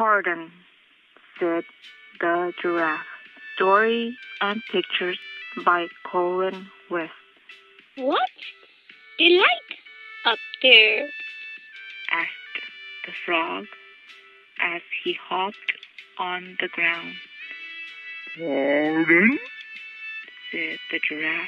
Pardon, said the giraffe. Story and pictures by Colin West. What's the light up there? Asked the frog as he hopped on the ground. Pardon? Said the giraffe.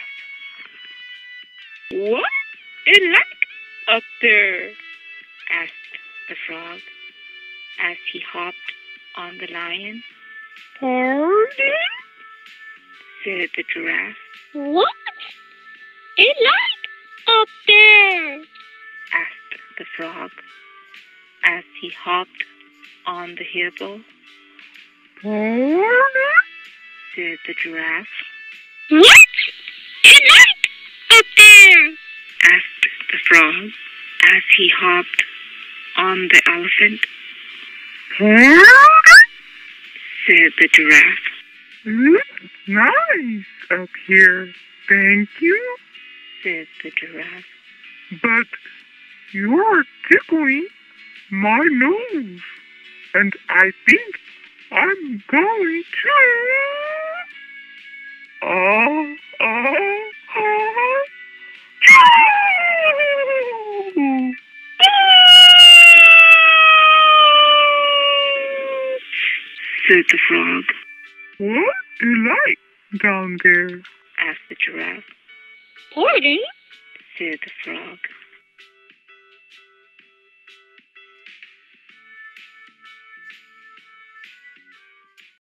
What a light up there? Asked the frog as he hopped on the lion. Pardon? Said the giraffe. What's a light up there? Asked the frog as he hopped on the hippo. Pardon? Said the giraffe. What's a light up there? Asked the frog as he hopped on the elephant. Pardon? Said the giraffe. Looks nice up here, thank you. Said the giraffe. But you're tickling my nose, and I think I'm going to... Said the frog. What do you like down there? Asked the giraffe. Pardon? Said the frog.